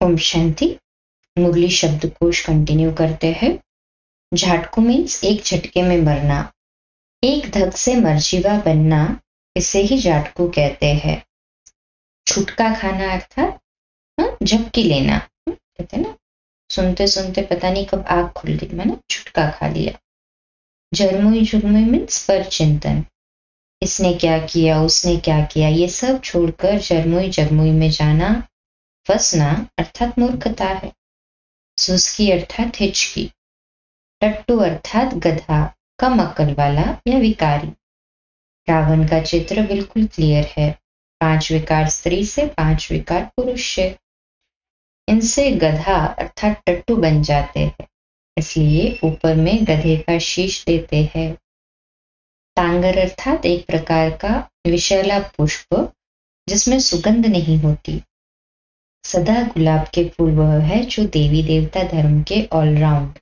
ओम शांति। मुरली शब्दकोश कंटिन्यू करते हैं। झटको मीन्स एक झटके में मरना, एक धक से मरजीवा बनना, इसे ही झटको कहते हैं। छुटका खाना अर्थात झपकी लेना, कहते हैं ना, सुनते सुनते पता नहीं कब आग खुल गई, मैंने छुटका खा लिया। जरमुई झुरमुई मीन्स पर चिंतन, इसने क्या किया, उसने क्या किया, ये सब छोड़कर जरमुई जरमुई में जाना, फंसना अर्थात मूर्खता है। सुस्की अर्थात हिचकी। टट्टू अर्थात गधा, कम अक्ल वाला या विकारी। रावण का चित्र बिल्कुल क्लियर है, 5 विकार स्त्री से, 5 विकार पुरुष से। इनसे गधा अर्थात टट्टू बन जाते हैं, इसलिए ऊपर में गधे का शीश देते हैं। टांगर अर्थात एक प्रकार का विषैला पुष्प जिसमें सुगंध नहीं होती। सदा गुलाब के फूल वह है जो देवी देवता धर्म के ऑलराउंड।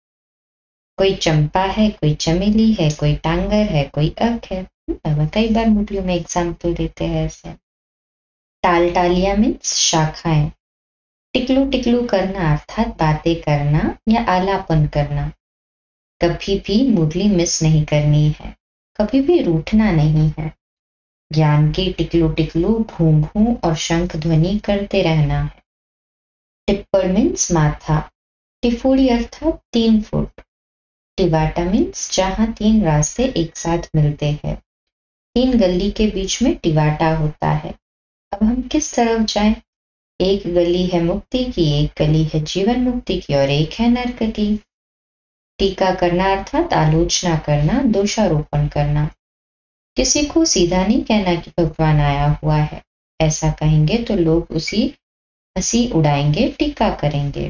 कोई चंपा है, कोई चमेली है, कोई टांगर है, कोई अर्क है। कई बार मुरलियों में एग्जाम्पल देते हैं ऐसे। टाल टालिया मीन्स शाखाएं। टिकलू टिकलू करना अर्थात बातें करना या आलापन करना। कभी भी मुरली मिस नहीं करनी है, कभी भी रूठना नहीं है। ज्ञान की टिकलू टिकलू भूं भूं और शंख ध्वनि करते रहना है। टिप्पड़ मीन्स माथा। टिफूड़ी अर्थात 3 फुट। टिवाटा मीन्स जहां 3 रास्ते एक साथ मिलते हैं। 3 गली के बीच में टिवाटा होता है। अब हम किस तरफ जाएं? एक गली है मुक्ति की, एक गली है जीवन मुक्ति की और एक है नर्क की। टीका करना अर्थात आलोचना करना, दोषारोपण करना। किसी को सीधा नहीं कहना कि भगवान आया हुआ है, ऐसा कहेंगे तो लोग उसी हंसी उड़ाएंगे, टीका करेंगे।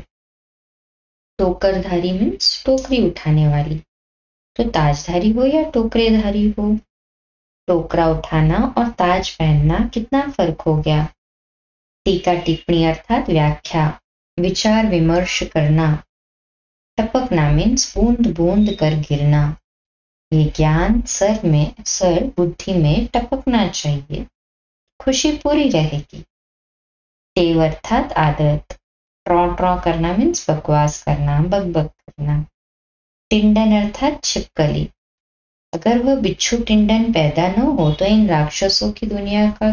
टोकरधारी मीन्स टोकरी उठाने वाली, तो ताजधारी हो या टोकरेधारी हो। टोकरा उठाना और ताज पहनना कितना फर्क हो गया। टीका टिप्पणी अर्थात व्याख्या, विचार विमर्श करना। टपकना मीन्स बूंद बूंद कर गिरना। ये ज्ञान सर बुद्धि में टपकना चाहिए, खुशी पूरी रहेगी। टेव अर्थात आदत। ट्रॉ ट्रॉ करना मीन्स बकवास करना, बकबक करना। टिंडन अर्थात छिपकली। अगर वह बिच्छू टिंडन पैदा न हो तो इन राक्षसों की दुनिया का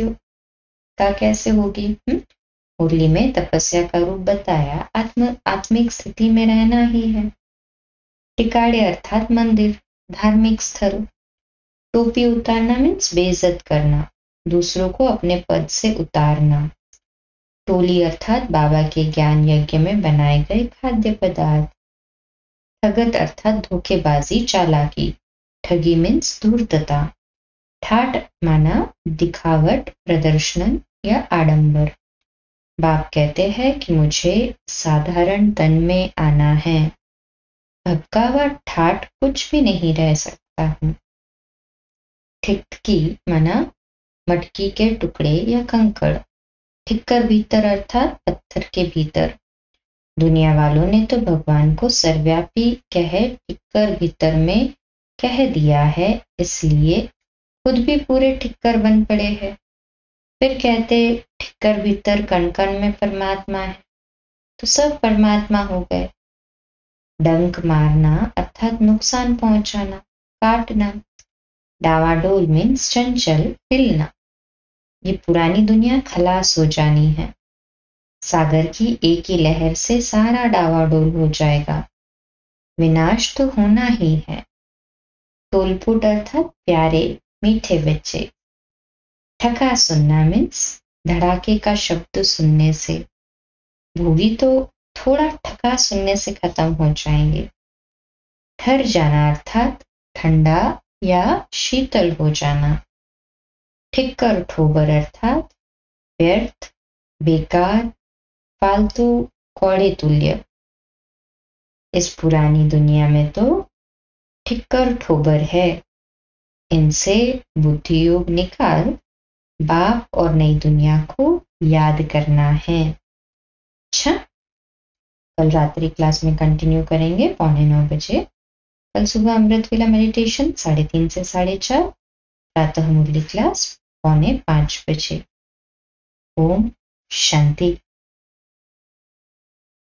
कैसे होगी। मुरली में तपस्या का रूप बताया, आत्मिक स्थिति में रहना ही है। टिकाड़े अर्थात मंदिर, धार्मिक स्थल। टोपी उतारना मीन्स बेइज्जत करना, दूसरों को अपने पद से उतारना। टोली अर्थात बाबा के ज्ञान यज्ञ में बनाए गए खाद्य पदार्थ। ठगत अर्थात धोखेबाजी, चालाकी। ठगी मीन्स धूर्तता। ठाट माना दिखावट, प्रदर्शन या आडंबर। बाप कहते हैं कि मुझे साधारण तन में आना है, भक्का व ठाट कुछ भी नहीं रह सकता हूं। ठिककी माना मटकी के टुकड़े या कंकड़। ठिक्कर भीतर अर्थात पत्थर के भीतर। दुनिया वालों ने तो भगवान को सर्वव्यापी कह ठिक्कर भीतर में कह दिया है, इसलिए खुद भी पूरे ठिक्कर बन पड़े हैं। फिर कहते ठिक्कर भीतर कण कण में परमात्मा है, तो सब परमात्मा हो गए। डंक मारना अर्थात नुकसान पहुंचाना, काटना। डावाडोल मीन्स चंचल, हिलना। ये पुरानी दुनिया खलास हो जानी है। सागर की एक ही लहर से सारा डावाडोल हो जाएगा, विनाश तो होना ही है। टोलपुट अर्थात प्यारे, मीठे बच्चे। ठका सुनना मीन्स धड़ाके का शब्द सुनने से। भूवी तो थोड़ा ठका सुनने से खत्म हो जाएंगे। ठर जाना अर्थात ठंडा या शीतल हो जाना। ठिक्कर ठोबर अर्थात व्यर्थ, बेकार, फालतू, कौड़े तुल्य। इस पुरानी दुनिया में तो ठिक्कर ठोबर है, इनसे बुद्धि योग निकाल बाप और नई दुनिया को याद करना है। अच्छा, कल रात्रि क्लास में कंटिन्यू करेंगे 8:45 बजे। कल सुबह अमृत वेला मेडिटेशन 3:30 से 4:30। प्रातः मुरली क्लास 4:45 बजे। ओम शांति।